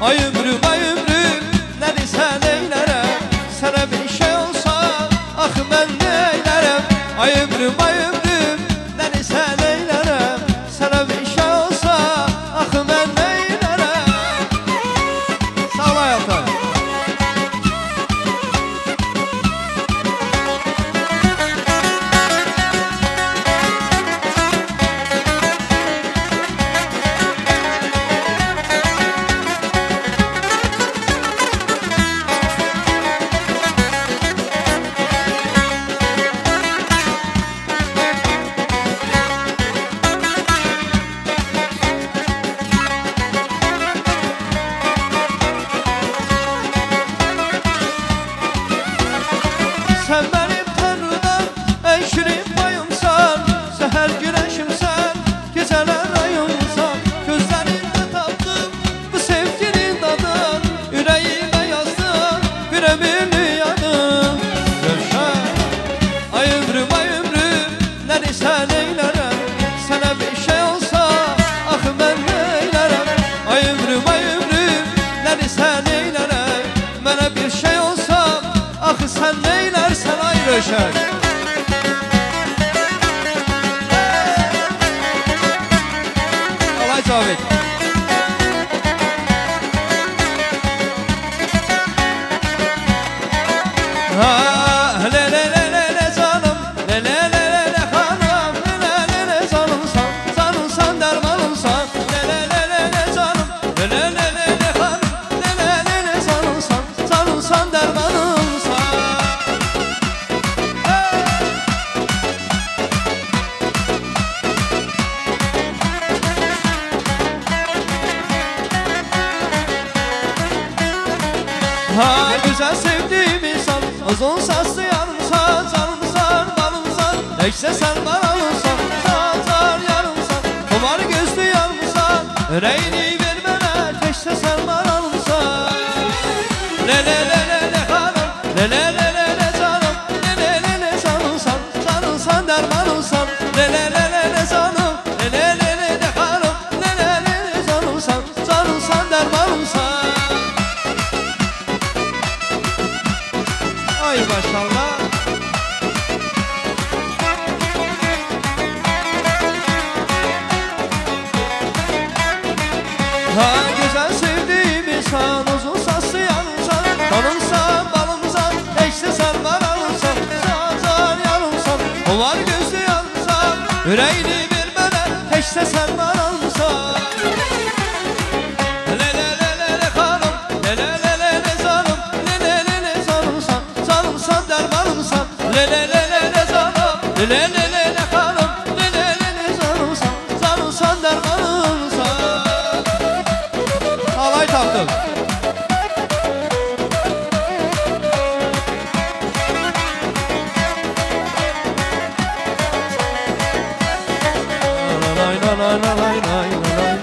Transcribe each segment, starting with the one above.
Ay ömrüm ne desen eylerem. Sana bir şey olsa ah ben neylerem. Ay ömrüm ne desen eylerem. Sana bir şey olsa ah ben neylerem. Sağ ol hayatım. Sen benim Tanrı'dan en şirin payımsan. Seher güneşimsen, geceler ayımsan. Gözlerinde tattım bu sevginin tadın. Yüreğime yazdın bir ömürlü yanım. Yaşa ay ömrüm ne desen eylerem. Sana bir şey olsa ah ben neylerem. Ay ömrüm ne desen eylerem. Bana bir şey olsa ah sen neylersen ay Röşen. Alay Cavit. Ha le le le le le canım, le le le le le hanım, le le le le canımsan, canımsan dermanımsan, le le le le le canım, le le le le le hanım, le le le le canımsan, canımsan dermanımsan. Ha güzel sevdiğim insan, uzun saçlı yarımsan, canımsan, balımsan, ekse sen banalımsan, sazar yarımsan, kumar gözlü yarımsan, reyni vermene, tekse sen banalımsan. Le le le le le hanım, le le le le le canım, le le le le canımsan, canımsan dermanımsan, le le le le le canım, le le le le le hanım, le le le le canımsan, canımsan dermanımsan. Ay maşallah. Ha güzel sevdiğim insan, uzun saçlı yanımsan, tanımsan, balımsan, ekşi sen banalımsan, sazar yanımsan, kumar gözlü yanımsan, yüreğini vermene, ekşi sen banalımsan. Le le le le le hanım, le le le le le canım, le le le le canımsan, canımsan dermanımsan, le le le le le canım, le le le le le hanım, le le le le canımsan, canımsan dermanımsan. Alay taktım. Lay lay lay lay lay lay lay.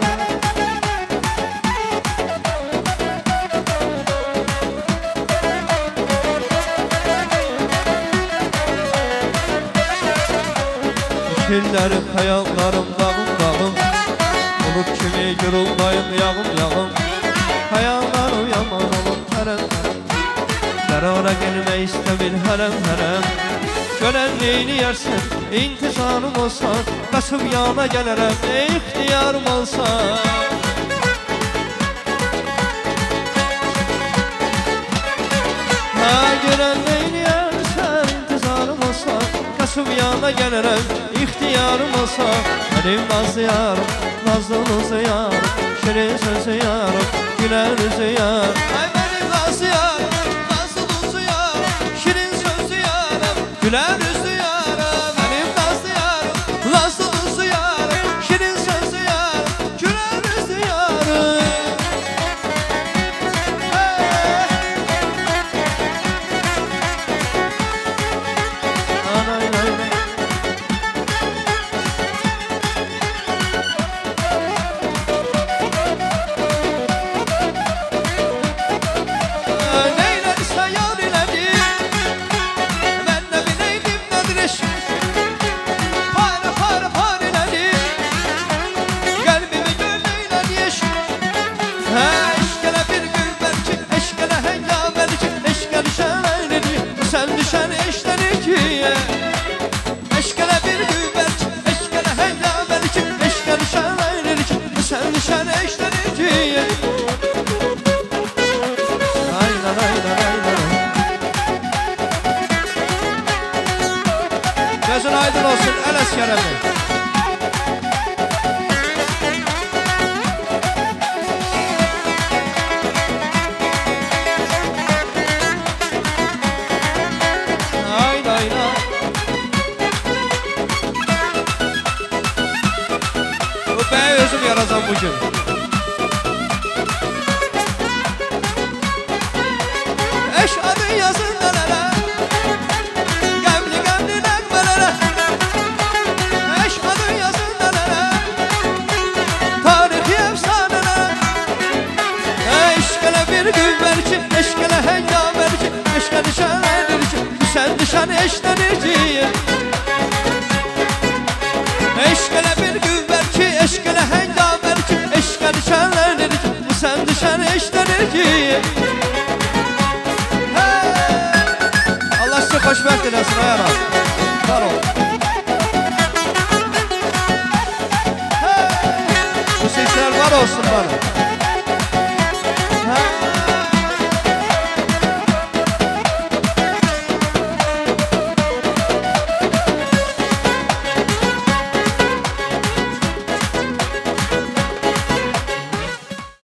Şiirlerim, hayallarım, dağım dağım, bulut kimi gürülmayım yağım hayallarım yaman olur terem Derara gelme istemir herem Görenliğini yersen, intizarım olsa, kasıp yana gelirim, ihtiyarım olsa. Ha görenliğini yersen, intizarım olsa, kasıp yana gelirim, ihtiyarım olsa. Benim nazlı yarım, nazlınızı yarım, şirin sözü yarım, güler yüzü yarım. Ay benim nazlı yarım, nazlınızı yarım, şirin sözü yarım, güler yüzü yarım. Benim nazlı yarım, nazlınızı yarım, şirin sözü yarım, güler yüzü yarım. Kərəmi. Özüm yarazam bugün. Eşadın yazın nelere, qəmli nəğmələrə. Eşadın yazın nelere, tarixi əfsanələrə. Eşqələ bir qüvvər ki, eşqələ həngamər ki, eşqə düşənlədir ki, düşən düşən eşlənir ki. Eşqələ bir qüvvər ki, eşqələ həngamər ki, eşqə düşənlərdir ki, bu sən düşən eşlənir ki. Allah sizi xoşbəxt eləsin, ay aram. Var ol. Bu seslər var olsun bana.